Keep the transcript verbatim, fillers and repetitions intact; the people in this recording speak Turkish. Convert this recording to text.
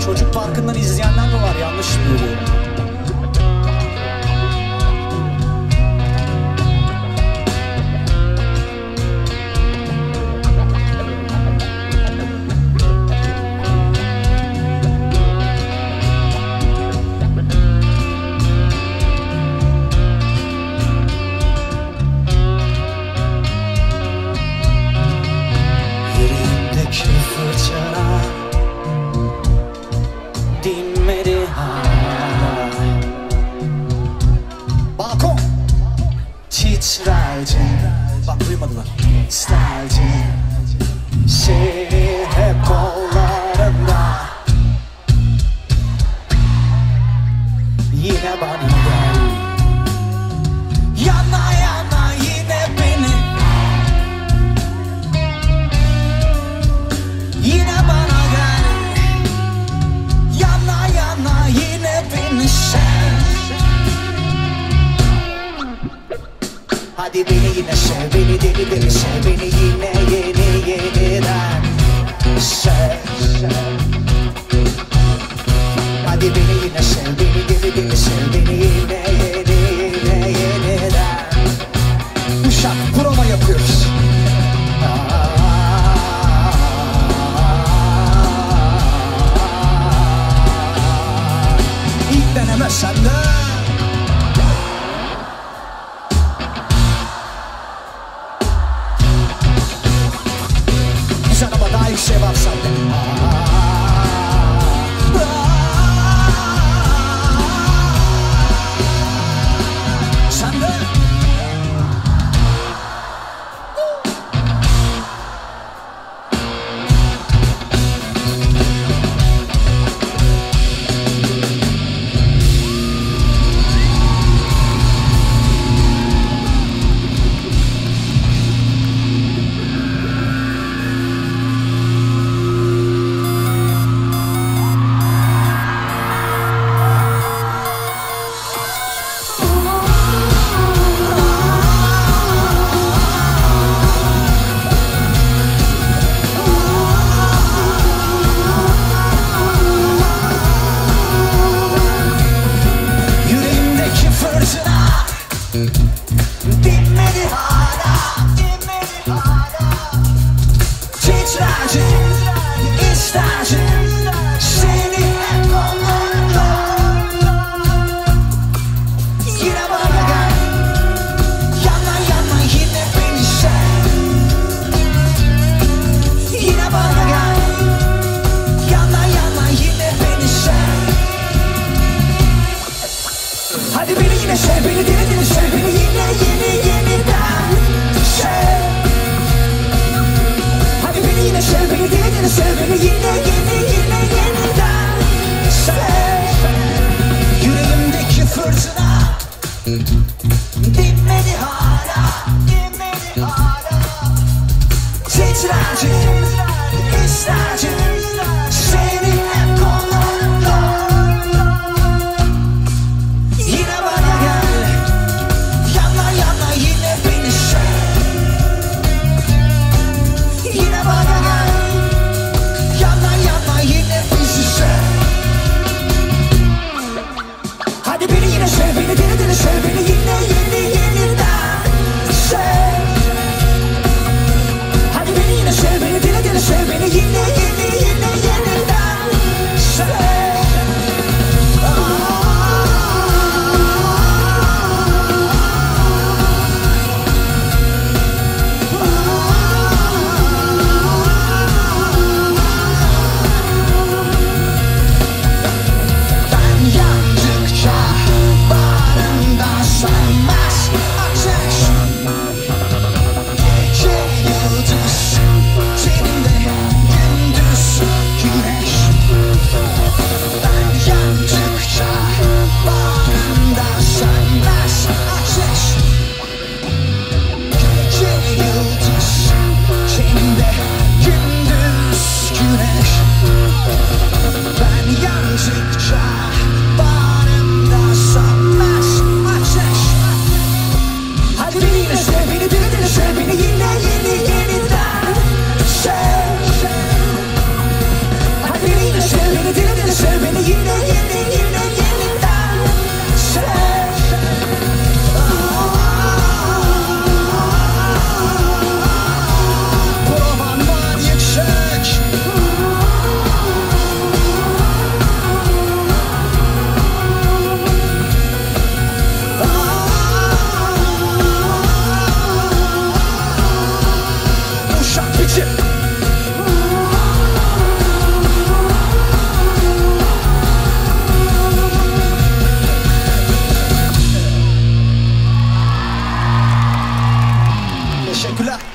Çocuk parkından izleyenler mi var? Yanlış mı görüyorum? Bak duymadılar. İsterdim seni hep kollarımda. Yine bana gel, yana yana yine beni. Yine bana gel, yana yana yine beni sev. Hadi beni yine sev, beni deli deli sev, beni yine yeni yeniden sev. Hadi beni yine sev, beni deli deli sev, beni yine yeni yine yeniden. Uşak prova yapıyoruz. İlk deneme sende. Daha iyi şey var sende. Sende. Dinmedi hala, dinmedi hala. Titrerdim, isterdim seni hep kollarımda. Yine bana gel, yana yana yine beni sev. Yine bana gel, yana yana yine beni sev. Hadi beni yine sev, beni deli deli sev, beni yine yeni yeniden sev. Hadi beni yine sev, beni deli deli sev, beni yine yeni yine yeniden sev. Yüreğimdeki fırtına dinmedi hala, dinmedi hala. Titrerdim, isterdim seni hep kollarımda. Yine bana gel, Teşekkürler.